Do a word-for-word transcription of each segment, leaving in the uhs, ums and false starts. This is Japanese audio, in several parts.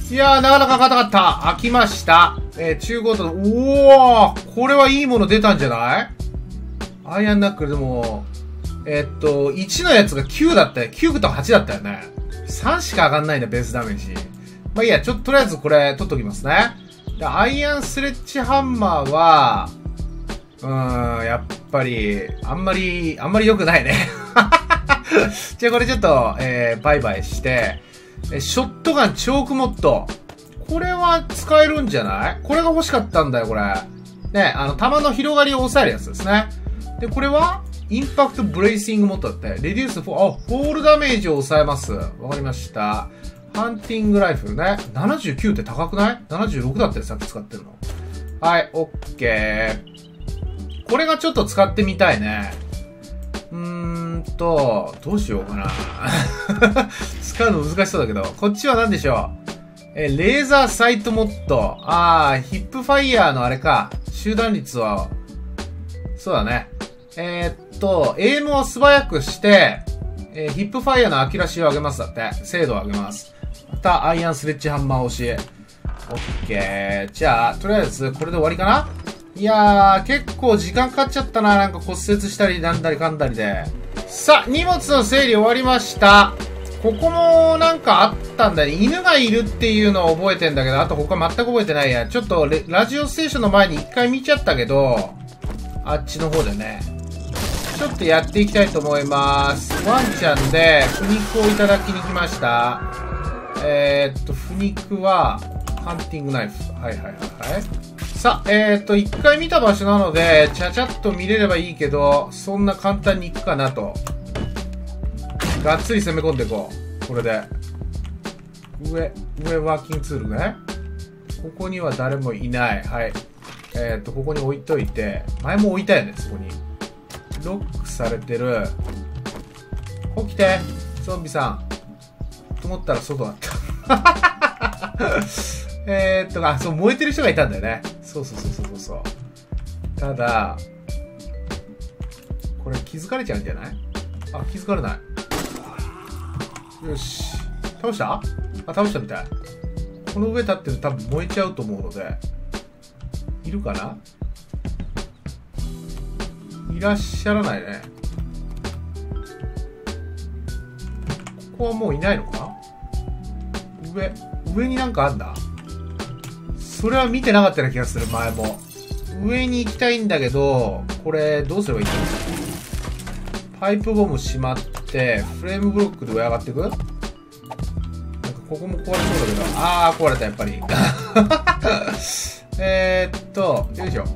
いやー、なかなか硬かった。開きました。えー、中古と、おー、これはいいもの出たんじゃない？アイアンナックルでも、えー、っと、いちのやつがきゅうだったよ。きゅうとはちだったよね。さんしか上がんないんだ、ベースダメージ。まあいいや、ちょっととりあえずこれ取っときますね。で、アイアンスレッジハンマーは、うーん、やっぱり、あんまり、あんまり良くないね。じゃあこれちょっと、えー、バイバイして、え、ショットガンチョークモッド。これは使えるんじゃない？これが欲しかったんだよ、これ。ね、あの、弾の広がりを抑えるやつですね。で、これはインパクトブレイシングモッドだって。レデュースフォー、あ、フォールダメージを抑えます。わかりました。ハンティングライフルね。ななじゅうきゅうって高くない？ ななじゅうろく だったよ、さっき使ってるの。はい、オッケー。これがちょっと使ってみたいね。うーんと、どうしようかな。使うの難しそうだけど、こっちは何でしょう。え、レーザーサイトモッド。あー、ヒップファイヤーのあれか。集団率は、そうだね。えー、っと、エイムを素早くして、えー、ヒップファイヤーのアキュラシーを上げますだって。精度を上げます。また、アイアンスレッジハンマー押し。オッケー。じゃあ、とりあえず、これで終わりかな？いやー、結構時間かかっちゃったな。なんか骨折したりなんだりかんだりで。さあ、荷物の整理終わりました。ここもなんかあったんだね。犬がいるっていうのを覚えてんだけど、あと他全く覚えてないや。ちょっとラジオステーションの前に一回見ちゃったけど、あっちの方でね。ちょっとやっていきたいと思います。ワンちゃんで、腐肉をいただきに来ました。えー、っと、腐肉は、ハンティングナイフ。はいはいはいはい。さあ、えー、っと、一回見た場所なので、ちゃちゃっと見れればいいけど、そんな簡単にいくかなと。がっつり攻め込んでいこう。これで。上、上ワーキングツールね。ここには誰もいない。はい。えー、っと、ここに置いといて、前も置いたよね、そこに。ロックされてる。起きて、ゾンビさん。と思ったら外だった。えーっと、あ、そう、燃えてる人がいたんだよね。そうそうそうそうそう。ただ、これ気づかれちゃうんじゃない？あ、気づかれない。よし。倒した？あ、倒したみたい。この上立ってると多分燃えちゃうと思うので。いるかな？いらっしゃらないね。ここはもういないのか？上、上になんかあんだ。それは見てなかったような気がする、前も。上に行きたいんだけど、これ、どうすればいいんだろう。パイプボムしまって、フレームブロックで上上がっていく？なんかここも壊れそうだけど、あー、壊れた、やっぱり。えーっと、よいしょ。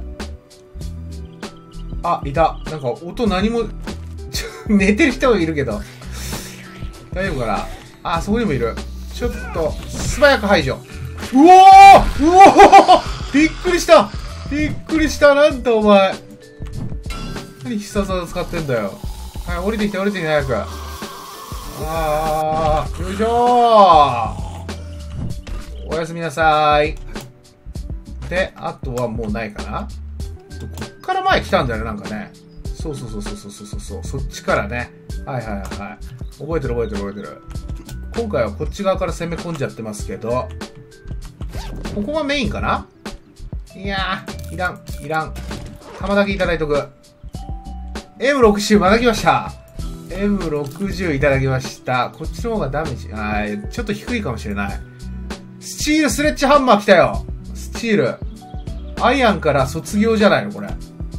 あ、いた。なんか音何も、寝てる人もいるけど。大丈夫かな？あ、そこにもいる。ちょっと、素早く排除。うおーうおーびっくりしたびっくりしたなんだお前。何必殺技使ってんだよ。はい、降りてきて降りてきて早く。あー、よいしょー。おやすみなさーい。で、あとはもうないかな。こっから前来たんだよね、なんかね。そうそうそうそうそうそうそう。そっちからね。はいはいはいはい。覚えてる覚えてる覚えてる。今回はこっち側から攻め込んじゃってますけど、ここがメインかな？いやー、いらん、いらん。弾だけいただいとく。エムろくじゅう また来ました。エムろくじゅう いただきました。こっちの方がダメージ、あー、ちょっと低いかもしれない。スチールスレッジハンマー来たよ。スチール。アイアンから卒業じゃないのこれ。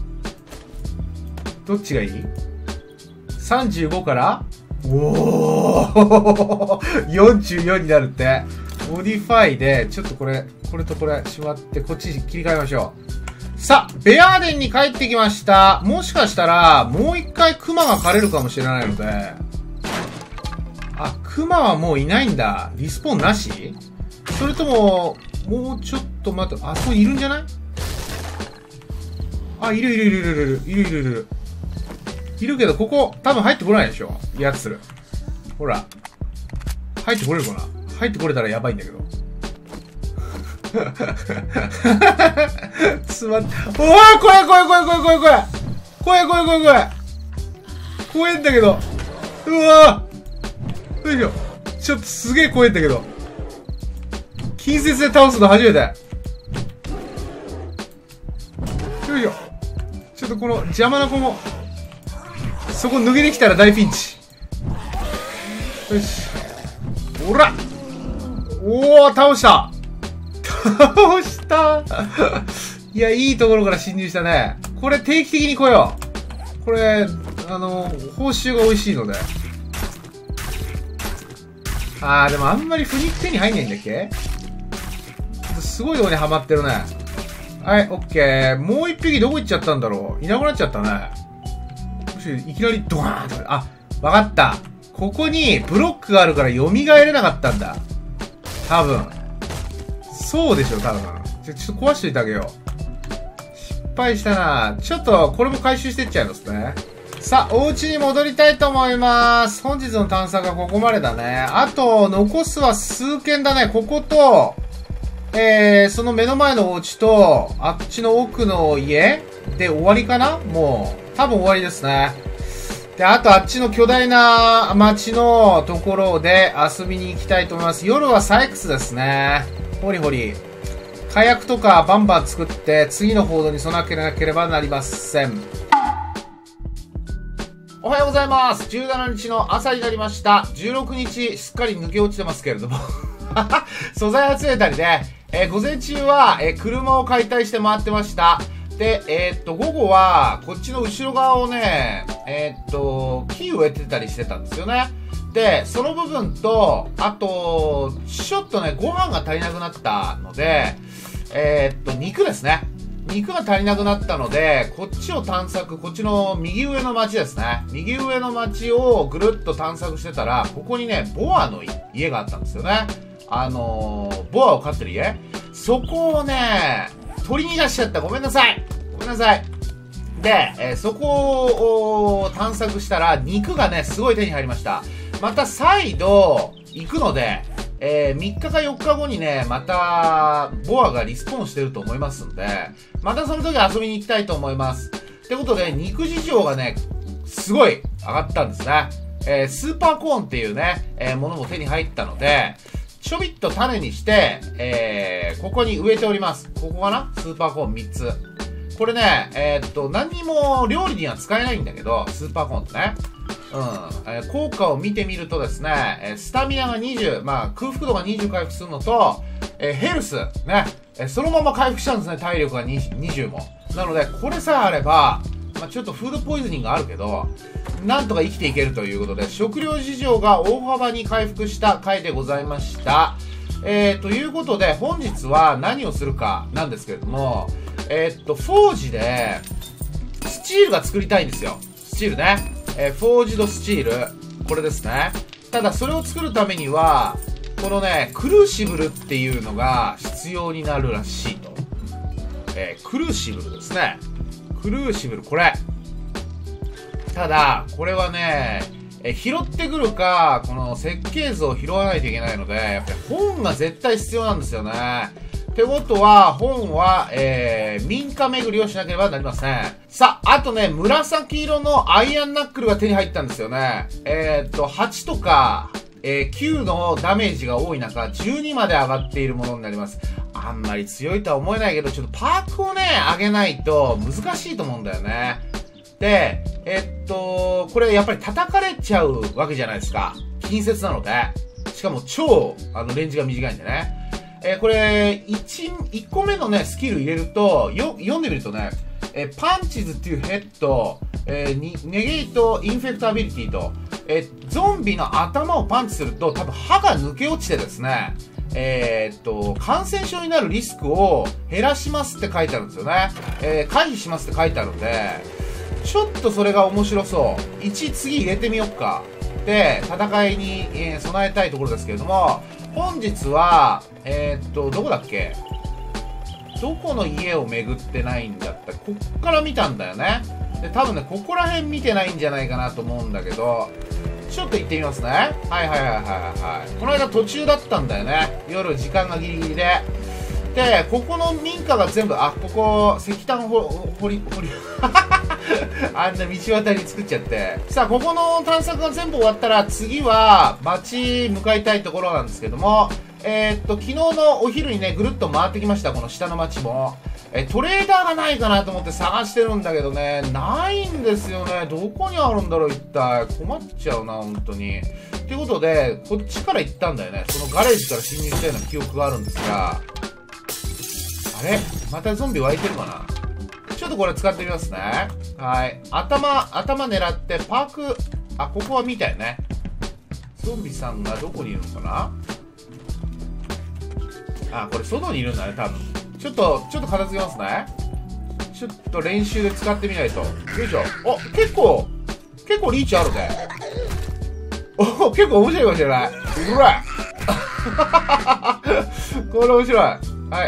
どっちがいい？ さんじゅうご からおーよんじゅうよんになるって。モディファイで、ちょっとこれ、これとこれしまって、こっちに切り替えましょう。さあ、ベアーデンに帰ってきました。もしかしたら、もう一回クマが狩れるかもしれないので。あ、クマはもういないんだ。リスポーンなし？それとも、もうちょっと待って、あそこいるんじゃない？あ、いるいるいるいるいるいるいるいるいる。いるけど、ここ、多分入ってこないでしょ？やつする。ほら。入ってこれるかな？入ってこれたらやばいんだけど。つまって、おー怖い怖い怖い怖い怖い怖い怖い怖い怖い怖い怖い怖いんだけど。うわーよいしょ。ちょっとすげえ怖いんだけど。 近接で倒すの初めて。よいしょ。ちょっとこの邪魔な子も、そこ抜けてきたら大ピンチ。よし。ほらおー、倒した倒したいや、いいところから侵入したね。これ定期的に来よう。これ、あの、報酬が美味しいので。あー、でもあんまり不肉手に入んないんだっけ？すごいとこにはまってるね。はい、オッケー。もう一匹どこ行っちゃったんだろう。いなくなっちゃったね。もしいきなりドワーンと。あ、わかった。ここにブロックがあるから蘇れなかったんだ。多分。そうでしょ、多分。ちょ、ちょっと壊しといてあげよう。失敗したな。ちょっと、これも回収してっちゃいますね。さあ、お家に戻りたいと思います。本日の探索はここまでだね。あと、残すは数軒だね。ここと、えー、その目の前のお家と、あっちの奥の家で終わりかな？もう、多分終わりですね。で、あとあっちの巨大な街のところで遊びに行きたいと思います。夜はサイクスですね。ほりほり。火薬とかバンバン作って、次の報道に備えなければなりません。おはようございます。じゅうしちにちの朝になりました。じゅうろくにち、すっかり抜け落ちてますけれども。素材集めたりね、えー、午前中は、えー、車を解体して回ってました。で、えー、っと、午後は、こっちの後ろ側をね、えー、っと、木植えてたりしてたんですよね。で、その部分と、あと、ちょっとね、ご飯が足りなくなったので、えー、っと、肉ですね。肉が足りなくなったので、こっちを探索、こっちの右上の町ですね。右上の町をぐるっと探索してたら、ここにね、ボアの家があったんですよね。あのー、ボアを飼ってる家。そこをね、取り逃がしちゃった。ごめんなさい。ごめんなさい。で、えー、そこを探索したら、肉がね、すごい手に入りました。また再度行くので、えー、みっかかよっかごにね、また、ボアがリスポーンしてると思いますんで、またその時遊びに行きたいと思います。ってことで、肉事情がね、すごい上がったんですね。えー、スーパーコーンっていうね、えー、ものも手に入ったので、ちょびっと種にして、えー、ここに植えております。ここかな？スーパーコーンみっつ。これね、えー、っと、何にも料理には使えないんだけど、スーパーコーンってね。うん。えー、効果を見てみるとですね、えー、スタミナがにじゅう、まあ、空腹度がにじゅう回復するのと、えー、ヘルス、ね、えー、そのまま回復しちゃうんですね、体力がにじゅうも。なので、これさえあれば、まあ、ちょっとフードポイズニングがあるけど、なんとか生きていけるということで、食料事情が大幅に回復した回でございました。えー、ということで、本日は何をするかなんですけれども、えー、っと、フォージで、スチールが作りたいんですよ。スチールね。えー、フォージドスチール。これですね。ただ、それを作るためには、このね、クルーシブルっていうのが必要になるらしいと。えー、クルーシブルですね。クルーシブル、これ。ただ、これはね、え、拾ってくるか、この設計図を拾わないといけないので、やっぱり本が絶対必要なんですよね。ってことは、本は、えー、民家巡りをしなければなりません。さあ、あとね、紫色のアイアンナックルが手に入ったんですよね。えー、っと、はちとか、えー、きゅうのダメージが多い中、じゅうにまで上がっているものになります。あんまり強いとは思えないけど、ちょっとパークをね、上げないと難しいと思うんだよね。で、えっと、これやっぱり叩かれちゃうわけじゃないですか。近接なので。しかも超、あの、レンジが短いんでね。えー、これ、1、いっこめのね、スキル入れると、よ、読んでみるとね、えー、パンチズっていうヘッド、えー、にネゲート、インフェクトアビリティと、えー、ゾンビの頭をパンチすると、多分歯が抜け落ちてですね、えー、っと、感染症になるリスクを減らしますって書いてあるんですよね。えー、回避しますって書いてあるんで、ちょっとそれが面白そう。いち次入れてみよっか。で、戦いに、えー、備えたいところですけれども、本日は、えー、っと、どこだっけ？どこの家を巡ってないんだった？こっから見たんだよね。で、多分ね、ここら辺見てないんじゃないかなと思うんだけど、ちょっと行ってみますね。はいはいはいはいはい。この間途中だったんだよね。夜時間がギリギリで。で、ここの民家が全部、あ、ここ、石炭ほ、掘り、掘り、あんな道渡り作っちゃって。さあ、ここの探索が全部終わったら、次は、町向かいたいところなんですけども、 えー、っと、昨日のお昼にね、ぐるっと回ってきました、この下の町も。え、トレーダーがないかなと思って探してるんだけどね、ないんですよね。どこにあるんだろう、一体。困っちゃうな、本当に。ということで、こっちから行ったんだよね。そのガレージから侵入したような記憶があるんですが、あれまたゾンビ湧いてるかな。ちょっとこれ使ってみますね。はい。頭、頭狙って、パーク、あ、ここは見たよね。ゾンビさんがどこにいるのかな。あ、これ外にいるんだね、多分。ちょっと、ちょっと片付けますね。ちょっと練習で使ってみないと。よいしょ。お、結構、結構リーチあるね。お、結構面白いかもしれない。うらこれ面白い。はい。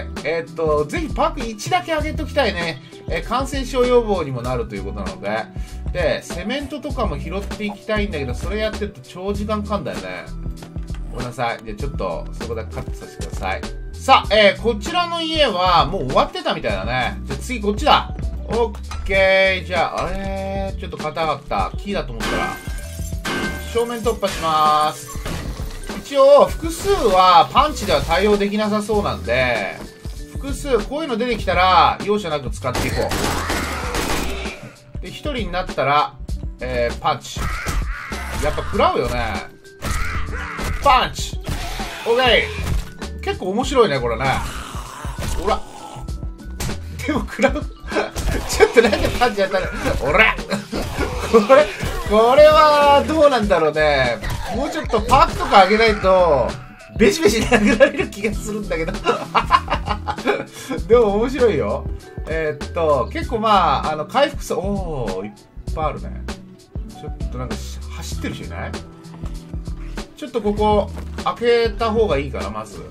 えー、っと、ぜひパークいちだけ上げときたいね。えー、感染症予防にもなるということなので。で、セメントとかも拾っていきたいんだけど、それやってると長時間かかんだよね。ごめんなさい。じゃあちょっと、そこだけカットさせてください。さあ、えー、こちらの家はもう終わってたみたいだね。じゃあ次こっちだ。オッケー。じゃあ、あれー、ちょっと硬かった。キーだと思ったら。正面突破しまーす。一応、複数はパンチでは対応できなさそうなんで、複数、こういうの出てきたら、容赦なく使っていこう。で、一人になったら、えー、パンチ。やっぱ食らうよね。パンチ。オッケー。結構面白いね、これね。ほら。でも食らう。ちょっとなんでパンチやったら、ほら。これ、これはどうなんだろうね。もうちょっとパックとか上げないと、ベシベシ殴られる気がするんだけど。でも面白いよ。えー、っと、結構まあ、あの、回復さ、おー、いっぱいあるね。ちょっとなんか、走ってる人いない？ちょっとここ、開けた方がいいかな、まず。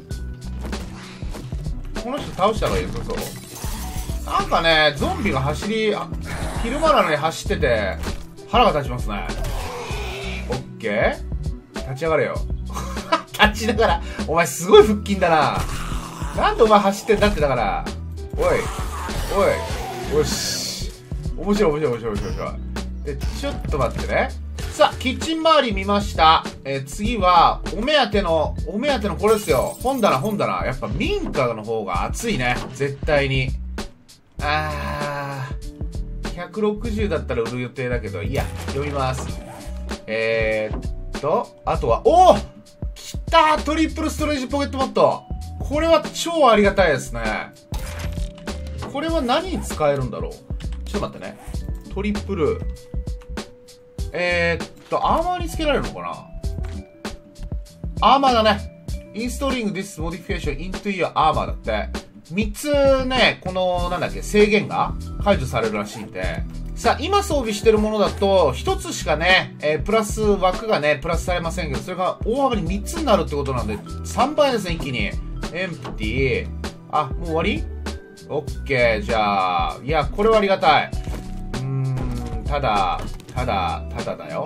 この人倒した方がいいぞ、そう。なんかね、ゾンビが走り、昼間なのに走ってて、腹が立ちますね。オッケー？立ち上がれよ。立ちながら、お前すごい腹筋だな。なんでお前走ってんだってだから。おい、おい、よし。面白い面白い面白い面白い面白い。で、ちょっと待ってね。さあ、キッチン周り見ました。えー、次は、お目当ての、お目当てのこれですよ。本棚、本棚。やっぱ民家の方が熱いね。絶対に。あー、ひゃくろくじゅうだったら売る予定だけど、いや、読みます。えーっと、あとは、おー来たートリプルストレージポケットモッド。これは超ありがたいですね。これは何に使えるんだろう。ちょっと待ってね。トリプル。えー、っと、アーマーにつけられるのかな。アーマーだね。Installing this modification into your armor だって。みっつね、この、なんだっけ、制限が解除されるらしいんで。さあ、今装備してるものだと、ひとつしかね、えー、プラス枠がね、プラスされませんけど、それが大幅にみっつになるってことなんで、さんばいですね、一気に。エンプティー。あ、もう終わり？オッケー、じゃあ、いや、これはありがたい。うーん、ただ、ただ、ただだよ。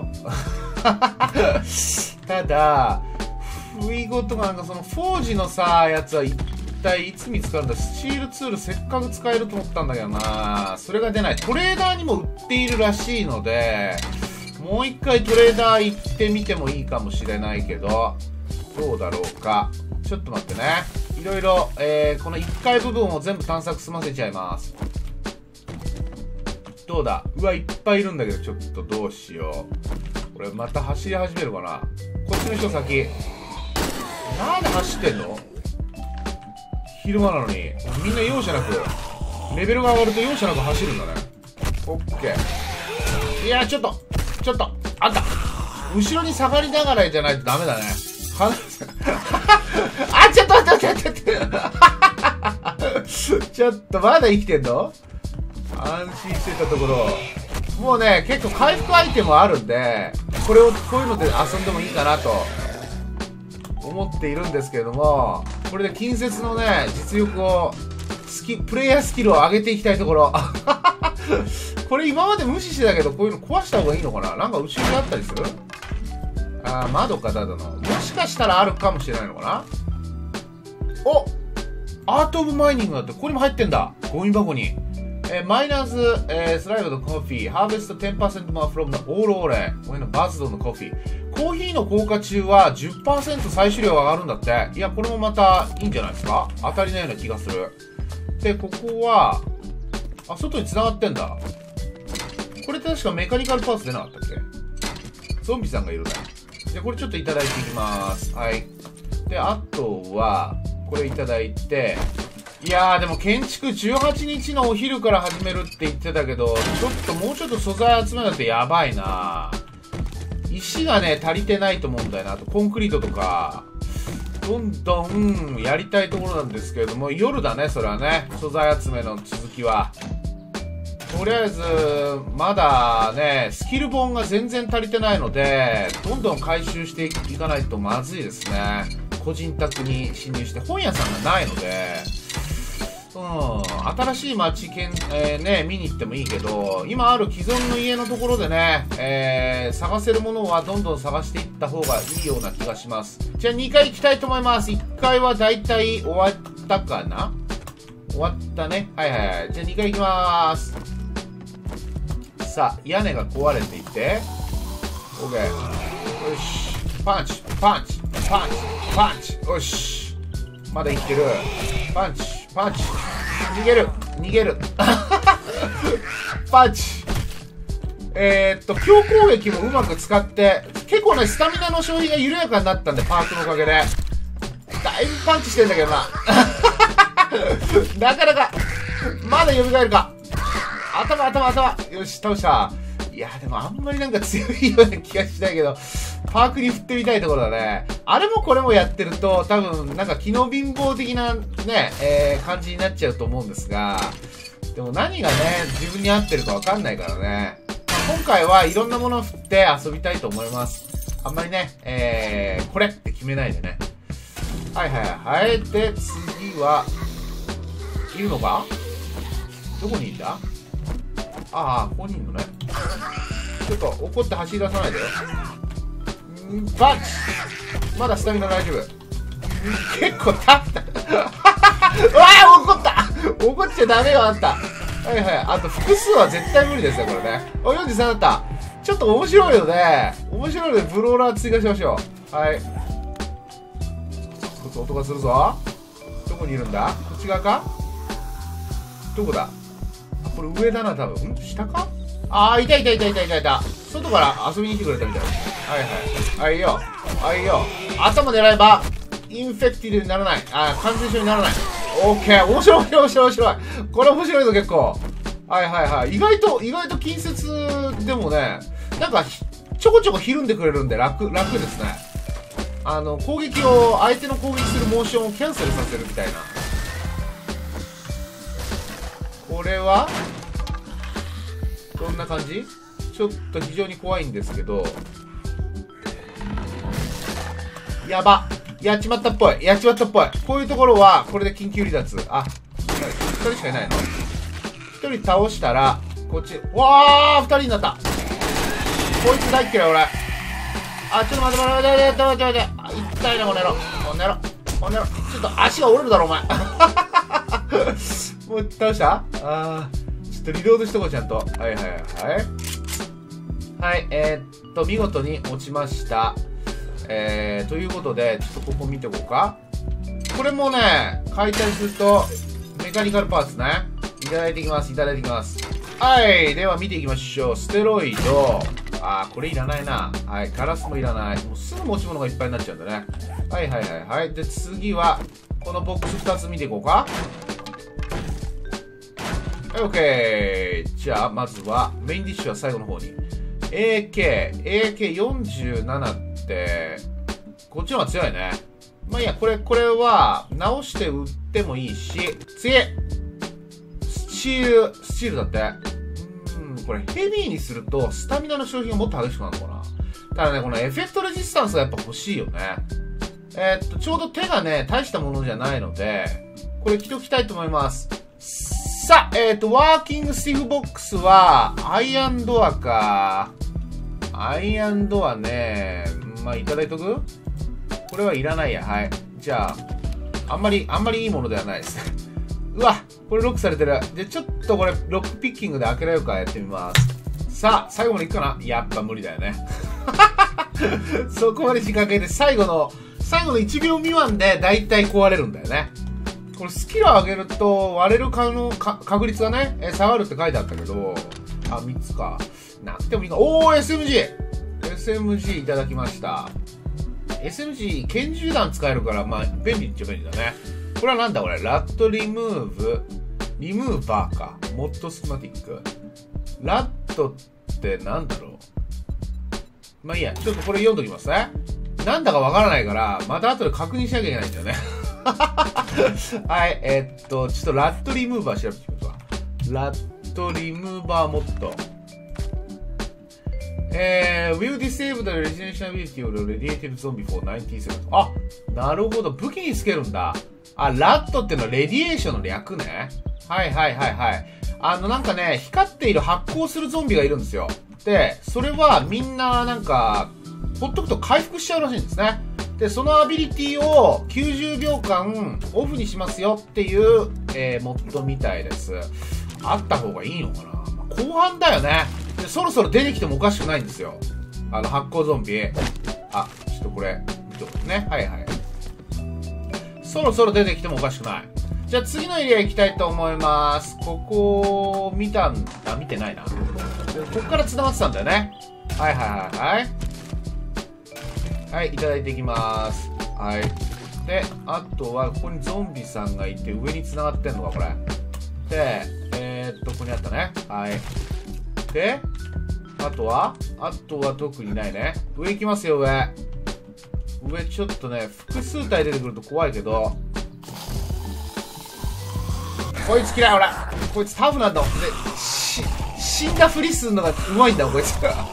ただ、不意ごとがなんかその、フォージのさ、やつは一体いつ見つかるんだ。スチールツールせっかく使えると思ったんだけどな。それが出ない。トレーダーにも売っているらしいので、もう一回トレーダー行ってみてもいいかもしれないけど、どうだろうか。ちょっと待ってね。いろいろ、えー、このいっかい部分を全部探索済ませちゃいます。どうだ？うわ、いっぱいいるんだけど、ちょっとどうしよう。これまた走り始めるかな。こっちの人先。なんで走ってんの？昼間なのに。みんな容赦なく、レベルが上がると容赦なく走るんだね。オッケー。いや、ちょっと、ちょっと、あんた。後ろに下がりながらじゃないとダメだね。はあ、ちょっと待って待って待って。ちょっと、まだ生きてんの？安心してたところ。もうね、結構回復アイテムあるんで、これを、こういうので遊んでもいいかなと、思っているんですけれども、これで近接のね、実力を、スキ、プレイヤースキルを上げていきたいところ。これ今まで無視してたけど、こういうの壊した方がいいのかな？なんか後ろにあったりする？あー、窓かただの。もしかしたらあるかもしれないのかな？お！アートオブマイニングだって、ここにも入ってんだ。ゴミ箱に。 えー、マイナーズ、えー、スライドのコーヒー、ハーベスト テンパーセント more from the オールオーレ、これのバズドのコーヒー。コーヒーの効果中は じゅっパーセント 採取量上がるんだって。いや、これもまたいいんじゃないですか？当たりなような気がする。で、ここは、あ、外に繋がってんだ。これって確かメカニカルパーツ出なかったっけ？ゾンビさんがいるね。で、これちょっといただいていきます。はい。で、あとは、これいただいて、いやーでも建築じゅうはちにちのお昼から始めるって言ってたけど、ちょっともうちょっと素材集めなくてやばいな。石がね、足りてないと思うんだよな。あとコンクリートとか、どんどんやりたいところなんですけれども、夜だね、それはね。素材集めの続きは。とりあえず、まだね、スキル本が全然足りてないので、どんどん回収していかないとまずいですね。個人宅に侵入して本屋さんがないので、うん、新しい街けん、えー、ね、見に行ってもいいけど、今ある既存の家のところでね、えー、探せるものはどんどん探していった方がいいような気がします。じゃあにかい行きたいと思います。いっかいはだいたい終わったかな？終わったね。はいはいはい。じゃあにかい行きまーす。さあ、屋根が壊れていて、OK。よし。パンチ、パンチ、パンチ、パンチ。よし。まだ生きてる。パンチ、パンチ。逃げる、逃げる。パンチ。えー、っと、強攻撃もうまく使って、結構ね、スタミナの消費が緩やかになったんで、パークのおかげで。だいぶパンチしてんだけどな。なかなか、まだ蘇るか。頭、頭、頭。よし、倒した。いや、でもあんまりなんか強いような気がしないけど、パークに振ってみたいところだね。あれもこれもやってると、多分、なんか機能貧乏的なね、えー、感じになっちゃうと思うんですが、でも何がね、自分に合ってるかわかんないからね。まあ、今回はいろんなものを振って遊びたいと思います。あんまりね、えー、これって決めないでね。はいはいはい。で、次は、いるのか？どこにいんだ？ああ、ここにいんのね。ちょっと怒って走り出さないでよ。んパンチ！まだスタミナ大丈夫。結構立った。うわあ怒った怒っちゃダメよ、あんた。はいはい。あと複数は絶対無理ですよ、これね。お、よんじゅうさんだった。ちょっと面白いので、面白いのでブローラー追加しましょう。はい。ちょっと音がするぞ。どこにいるんだ？こっち側か？どこだ？あ、これ上だな、多分。ん？下か？ああ、いたいたいたいたいたいた。外から遊びに来てくれたみたいな。はいはい。はいよ。はいよ。頭狙えば、インフェクティブにならない。ああ、感染症にならない。オッケー。面白い面白い面白い。これ面白いぞ、結構。はいはいはい。意外と、意外と近接でもね、なんか、ちょこちょこひるんでくれるんで楽、楽ですね。あの、攻撃を、相手の攻撃するモーションをキャンセルさせるみたいな。これはどんな感じ？ちょっと非常に怖いんですけど。やば。やっちまったっぽい。やっちまったっぽい。こういうところは、これで緊急離脱。あ、ひとりしかいないの？ひとり倒したら、こっち。わー !ふたりになった。こいつ大っ嫌い、俺。あ、ちょっと待って待って待って待って待って。あ、痛いな、この野郎。この野郎。この野郎。ちょっと足が折れるだろ、お前。もう倒した？あー。ちょっとリロードしとこう、ちゃんと。はいはいはい。はい、えー、っと、見事に落ちました。えー、ということで、ちょっとここ見ておこうか。これもね、解体すると、メカニカルパーツね。いただいていきます、いただいていきます。はい、では見ていきましょう。ステロイド。あー、これいらないな。はい、ガラスもいらない。もうすぐ持ち物がいっぱいになっちゃうんだね。はいはいはいはい。で、次は、このボックスふたつ見ていこうか。はい、オッケー。じゃあ、まずは、メインディッシュは最後の方に。エーケー、エーケーよんじゅうなな って、こっちの方が強いね。まあいいや、これ、これは、直して売ってもいいし、次スチール、スチールだって。うーん、これヘビーにすると、スタミナの消費がもっと激しくなるのかな。ただね、このエフェクトレジスタンスがやっぱ欲しいよね。えー、っと、ちょうど手がね、大したものじゃないので、これ着ておきたいと思います。さあ、えっと、ワーキングスティフボックスは、アイアンドアか。アイアンドアね、まあ、いただいとく？これはいらないや、はい。じゃあ、あんまり、あんまりいいものではないです。 うわ、これロックされてる。で、ちょっとこれ、ロックピッキングで開けられるかやってみます。さあ、最後までいくかな？やっぱ無理だよね。そこまで時間かけて、最後の、最後のいちびょう未満でだいたい壊れるんだよね。これスキルを上げると割れる可能か確率がね、え下がるって書いてあったけど、あ、みっつか。なくてもいいか。おー、エスエムジー! エスエムジー いただきました。エスエムジー 拳銃弾使えるから、まあ、便利っちゃ便利だね。これはなんだこれ。ラットリムーブ、リムーバーか。モッドスキマティック。ラットってなんだろう。まあいいや、ちょっとこれ読んどきますね。なんだかわからないから、また後で確認しなきゃいけないんだよね。はい、えー、っと、ちょっとラットリムーバー調べてみますわ。ラットリムーバーモッド。えー、will disable the regeneration ability of the radiated zombie for ninety seconds。あ、なるほど。武器につけるんだ。あ、ラットっていうのはレディエーションの略ね。はいはいはいはい。あの、なんかね、光っている発光するゾンビがいるんですよ。で、それはみんななんか、ほっとくと回復しちゃうらしいんですね。で、そのアビリティをきゅうじゅうびょうかんオフにしますよっていう、えー、モッドみたいです。あった方がいいのかな、まあ、後半だよね。で、そろそろ出てきてもおかしくないんですよ。あの、発光ゾンビ。あ、ちょっとこれ、見ておくね。はいはい。そろそろ出てきてもおかしくない。じゃあ次のエリア行きたいと思います。ここ、見たんだ、見てないな。ここから繋がってたんだよね。はいはいはいはい。はい、いただいていきます。はい。で、あとは、ここにゾンビさんがいて、上に繋がってんのか、これ。で、えー、っと、ここにあったね。はい。で、あとはあとは特にないね。上行きますよ、上。上、ちょっとね、複数体出てくると怖いけど。こいつ嫌い、ほら。こいつタフなんだ。で、し、死んだふりするのがうまいんだ、こいつ。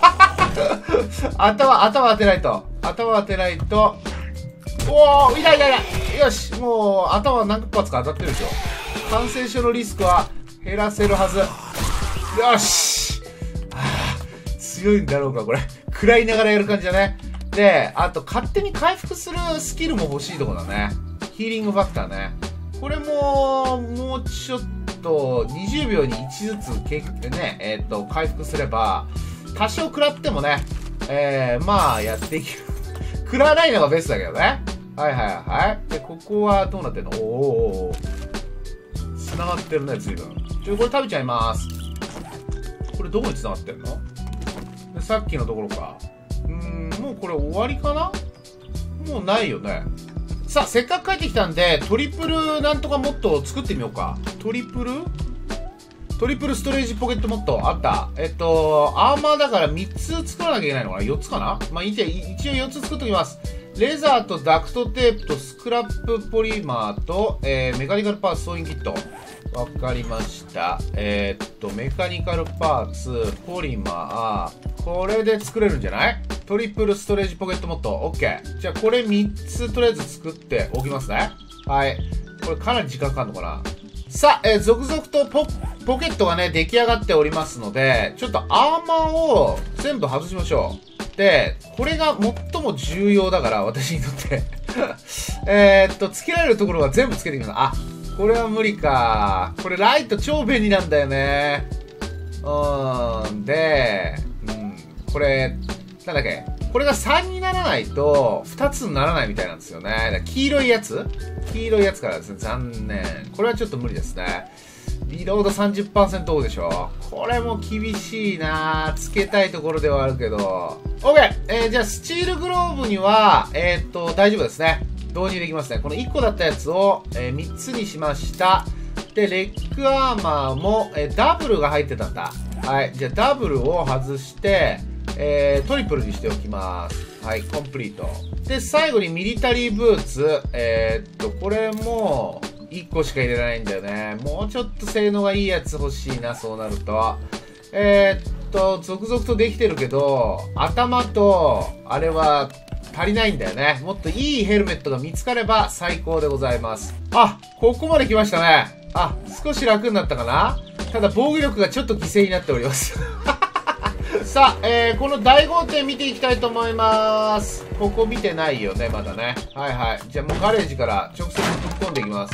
頭、頭当てないと。頭当てないと。おー、痛い痛い痛い。よし、もう、頭何発か当たってるでしょ。感染症のリスクは減らせるはず。よし。あー、強いんだろうか、これ。食らいながらやる感じだね。で、あと、勝手に回復するスキルも欲しいとこだね。ヒーリングファクターね。これも、もうちょっと、にじゅうびょうにいちずつけ、ね、えっと、回復すれば、多少食らってもね、えー、まあ、やっていける。食らわないのがベストだけどね。はいはいはい。で、ここはどうなってんの？おーおー。繋がってるね、随分。ちょ、これ食べちゃいます。これどこに繋がってんの？で、さっきのところか。うーん、もうこれ終わりかな？もうないよね。さあ、せっかく帰ってきたんで、トリプルなんとかモッドを作ってみようか。トリプルトリプルストレージポケットモッドあった。えっと、アーマーだからみっつ作らなきゃいけないのかな？ よっつかな？まあ、一応よっつ作っときます。レザーとダクトテープとスクラップポリマーと、えー、メカニカルパーツソーインキット。わかりました。えー、っと、メカニカルパーツ、ポリマー、これで作れるんじゃない？トリプルストレージポケットモッド。オッケー。じゃあこれみっつとりあえず作っておきますね。はい。これかなり時間かかるのかな？さあ、えー、続々とポ、ポケットがね、出来上がっておりますので、ちょっとアーマーを全部外しましょう。で、これが最も重要だから、私にとって。えっと、つけられるところは全部つけていきます。あ、これは無理か。これライト超便利なんだよね。うーん、で、うん、これ、なんだっけ。これがさんにならないと、ふたつにならないみたいなんですよね。だから黄色いやつ黄色いやつからですね。残念。これはちょっと無理ですね。リロード さんじゅっパーセント オフでしょ。これも厳しいなぁ。つけたいところではあるけど。OK! えー、じゃあ、スチールグローブには、えー、っと、大丈夫ですね。導入できますね。このいっこだったやつを、えー、みっつにしました。で、レッグアーマーも、えー、ダブルが入ってたんだ。はい。じゃあ、ダブルを外して、えー、トリプルにしておきます。はい、コンプリート。で、最後にミリタリーブーツ。えー、っと、これも、いっこしか入れられないんだよね。もうちょっと性能がいいやつ欲しいな、そうなると。えー、っと、続々とできてるけど、頭と、あれは、足りないんだよね。もっといいヘルメットが見つかれば最高でございます。あ、ここまで来ましたね。あ、少し楽になったかな？ただ防御力がちょっと犠牲になっております。さあ、えー、この大豪邸見ていきたいと思います。ここ見てないよね、まだね。はいはい。じゃあもうガレージから直接ぶっ込んでいきます。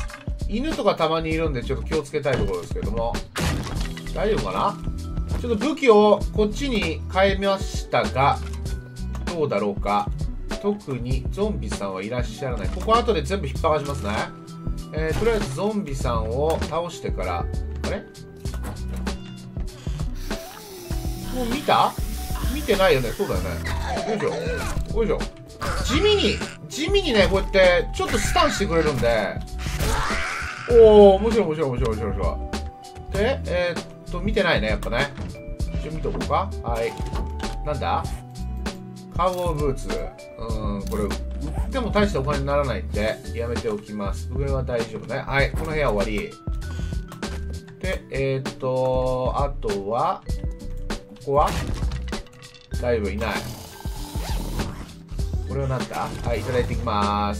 犬とかたまにいるんで、ちょっと気をつけたいところですけども。大丈夫かな？ちょっと武器をこっちに変えましたが、どうだろうか。特にゾンビさんはいらっしゃらない。ここ後で全部引っ剥がしますね。えー、とりあえずゾンビさんを倒してから、あれ？もう見た？見てないよね。そうだよね。よいしょ。よいしょ。地味に、地味にね、こうやって、ちょっとスタンしてくれるんで、おー、面白い面白い面白い面白い面白い。で、えー、っと、見てないね、やっぱね。一応見とこうか。はい。なんだ？カウボーイブーツ。うーん、これ、売っても大したお金にならないんで、やめておきます。上は大丈夫ね。はい、この部屋終わり。で、えー、っと、あとは、ここは大丈夫いない。これはなんだ？はい、いただいていきまー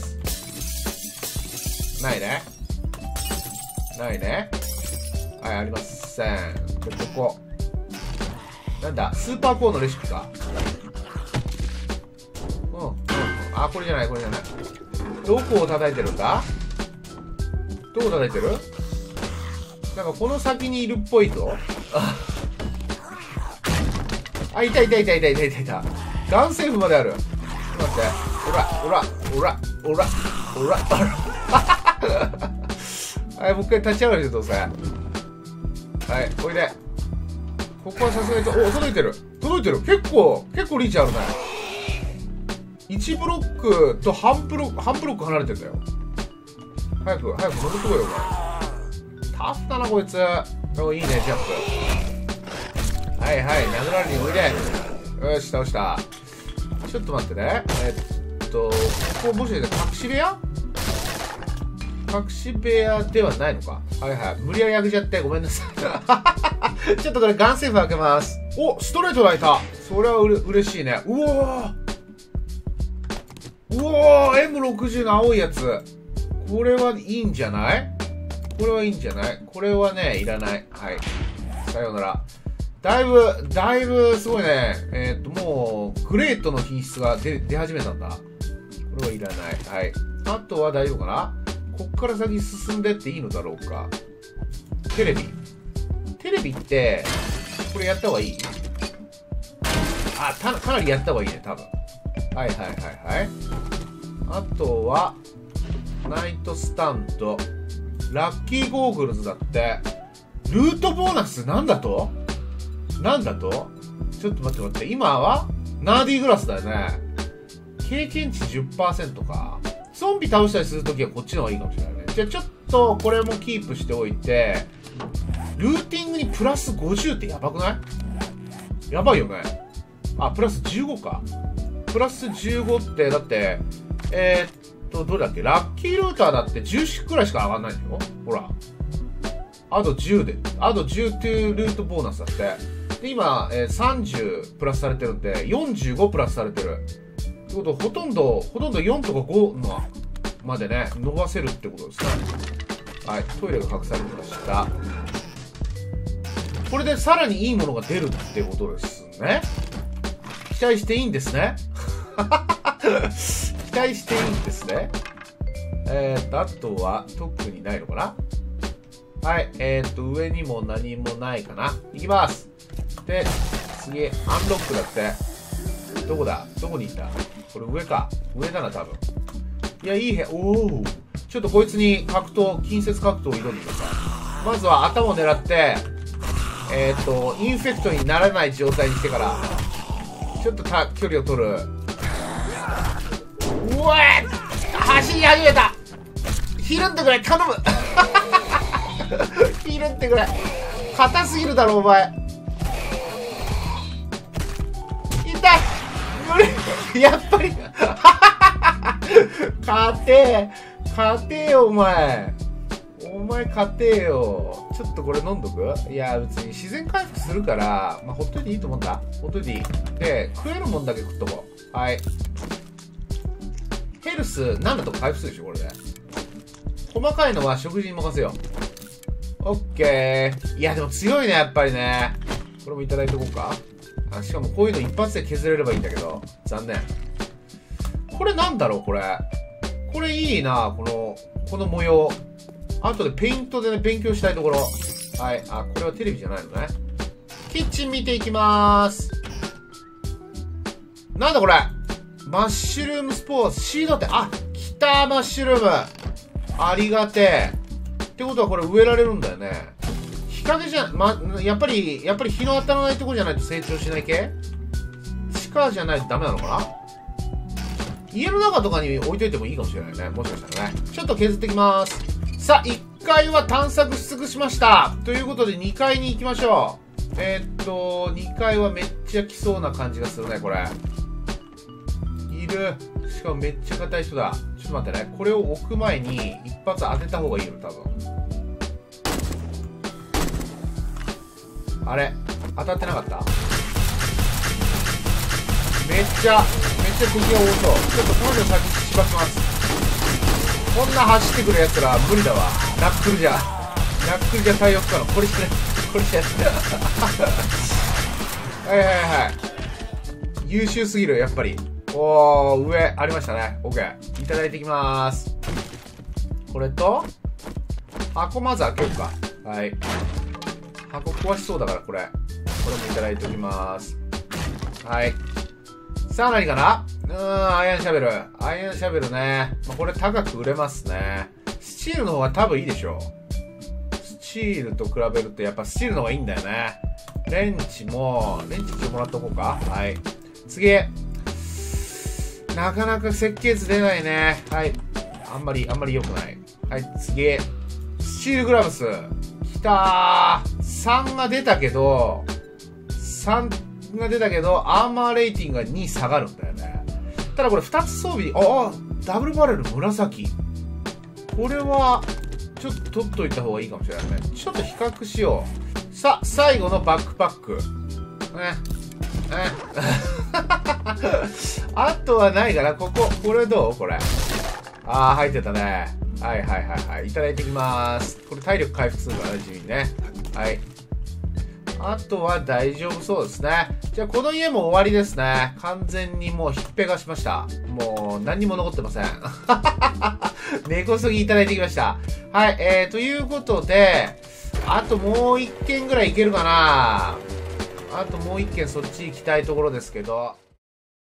す。ないね。ないね。はい、ありません。で、ここ。なんだ？スーパーコーンのレシピか。うん、うん。あ、これじゃない、これじゃない。どこを叩いてるんだ？どこを叩いてる？なんかこの先にいるっぽいぞ。あ、いたいたいたいたいたいたいた。ガンセーフまである。ちょっと待って。おら、おら、おら、おら、おら、おら。はい、もう一回立ち上がるよ、どうせ。はい、おいで。ここはさすがに、お、届いてる。届いてる。結構、結構リーチあるね。いちブロックと半ブロック、半ブロック離れてんだよ。早く、早く戻ってこいよ、お前。タフだな、こいつ。お、いいね、ジャンプ。はいはい、殴られにおいで。よし、倒した。ちょっと待ってね。えっと、ここもしかして隠し部屋？隠し部屋ではないのか。はいはい。無理やり開けちゃってごめんなさい。ちょっとこれガンセーフ開けます。お、ストレートがいた。それはうれ嬉しいね。うおーうおー エムろくじゅう の青いやつ。これはいいんじゃない？これはいいんじゃない？これはね、いらない。はい。さようなら。だいぶ、だいぶすごいね。えー、っと、もう、グレートの品質が出、出始めたんだ。これはいらない。はい。あとは大丈夫かな？こっから先進んでっていいのだろうか。テレビ。テレビって、これやった方がいい？あ、た、かなりやった方がいいね、多分。はいはいはいはい。あとは、ナイトスタンド。ラッキーゴーグルズだって。ルートボーナスなんだと？なんだと？ちょっと待って待って。今はナーディーグラスだよね。経験値 じゅっパーセント か。ゾンビ倒したりするときはこっちの方がいいかもしれないね。じゃあちょっとこれもキープしておいて、ルーティングにプラスごじゅうってやばくない？やばいよね。あ、プラスじゅうごか。プラスじゅうごって、だって、えー、っと、どれだっけ？ラッキールーターだってじゅうくらいしか上がんないんだよ。ほら。あとじゅうで。あとじゅうっていうルートボーナスだって。で、今、えー、さんじゅうプラスされてるんで、よんじゅうごプラスされてる。ってことは、ほとんど、ほとんどよんとかごのまでね、伸ばせるってことですね。はい。トイレが隠されてました。これでさらにいいものが出るってことですね。期待していいんですね。期待していいんですね。えーっと、あとは特にないのかな？はい。えーっと、上にも何もないかな。いきます。で、次、アンロックだって。どこだ？どこに行った？これ上か。上だな、多分。いや、いい部屋。おお。ちょっとこいつに格闘、近接格闘を挑んでください。まずは頭を狙って、えーっと、インフェクトにならない状態にしてから、ちょっとた距離を取る。うわー！走り始めた！ひるんでくれ、頼む！ひるんでくれ。硬すぎるだろ、お前。痛い！無理！やっぱり勝てー！勝てーよ、お前。お前勝てーよ。ちょっとこれ飲んどく？いや、別に自然回復するから、まあ、ほっといていいと思うんだ。ほっといていい。で、食えるもんだけ食っとこう。はい。ヘルス、なんだと回復するでしょ、これで。細かいのは食事に任せよう。オッケー。いや、でも強いね、やっぱりね。これもいただいておこうか。あ、しかもこういうの一発で削れればいいんだけど。残念。これなんだろう、これ。これいいな、この、この模様。 後でペイントでね、勉強したいところ。はい。あ、これはテレビじゃないのね。キッチン見ていきまーす。なんだこれ、マッシュルームスポーツ、シードって、あ、来たマッシュルーム。ありがてえ。ってことはこれ植えられるんだよね。日陰じゃ、ま、やっぱり、やっぱり日の当たらないとこじゃないと成長しない系？地下じゃないとダメなのかな？家の中とかに置いといてもいいかもしれないね。もしかしたらね。ちょっと削ってきます。さあ、いっかいは探索し尽くしました。ということでにかいに行きましょう。えー、っと、にかいはめっちゃ来そうな感じがするね、これ。いる。しかもめっちゃ硬い人だ。ちょっと待ってね。これを置く前に一発当てた方がいいよ、多分。あれ当たってなかった？めっちゃ、めっちゃ敵が多そう。ちょっとこの人先しばきます。こんな走ってくる奴ら無理だわ。ナックルじゃ。ナックルじゃ対応不可能。これしてね。これしてやって。はいはいはい。優秀すぎる、やっぱり。おー、上、ありましたね。OK。いただいていきまーす。これと、箱まず開けようか。はい。箱壊しそうだから、これ。これもいただいておきまーす。はい。さあ何かな？うーん、アイアンシャベル。アイアンシャベルね。まあ、これ高く売れますね。スチールの方が多分いいでしょう。スチールと比べるとやっぱスチールの方がいいんだよね。レンチも、レンチ一応もらっとこうか。はい。次。なかなか設計図出ないね。はい。あんまり、あんまり良くない。はい、次。スチールグラムス。きたー。さんが出たけど、さんが出たけど、アーマーレーティングがに下がるんだよね。ただこれふたつ装備、ああ、ダブルバレル紫。これは、ちょっと取っといた方がいいかもしれないね。ちょっと比較しよう。さあ、最後のバックパック。ね。ね。あとはないかな、ここ。これどうこれ。ああ、入ってたね。はいはいはいはい。いただいてきまーす。これ体力回復するからね、地味にね。はい。あとは大丈夫そうですね。じゃあこの家も終わりですね。完全にもうひっぺがしました。もう何にも残ってません。根こそぎいただいてきました。はい、えー、ということで、あともう一軒ぐらい行けるかな。あともう一軒そっち行きたいところですけど。